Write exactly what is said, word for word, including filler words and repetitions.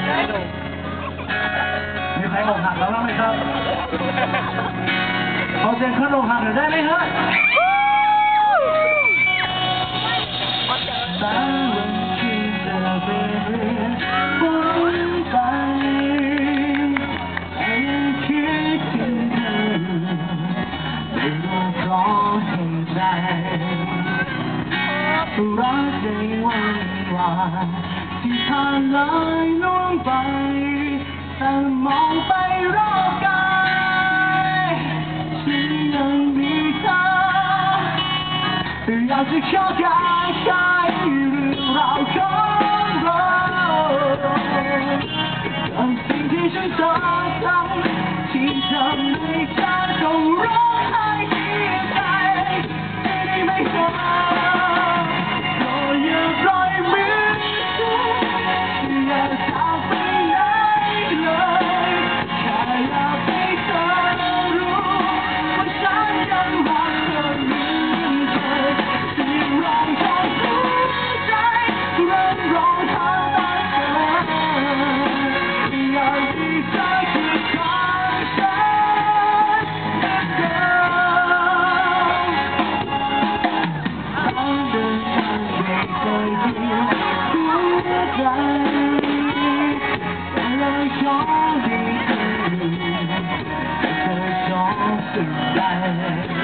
มีใครอกหักแล้วบ้างไหมครับขอเสียงคนอกหักหน่อยได้ไหมฮะบางวันคืนจะเป็นเรื่องวนไปแต่ยังคิดถึงเธอไม่ว่าเพราะเหตุใดรักในวันวานที่ผ่านเลยล่วงไปแต่มองไปรอบกายฉันยังมีเธออยากจะเข้าใจใช่เรื่องราวของเรากับสิ่งที่ฉันเจอทำที่ทำให้ฉันต้องร้องไห้เสียใจไม่ได้ไม่เจอสิ่งใด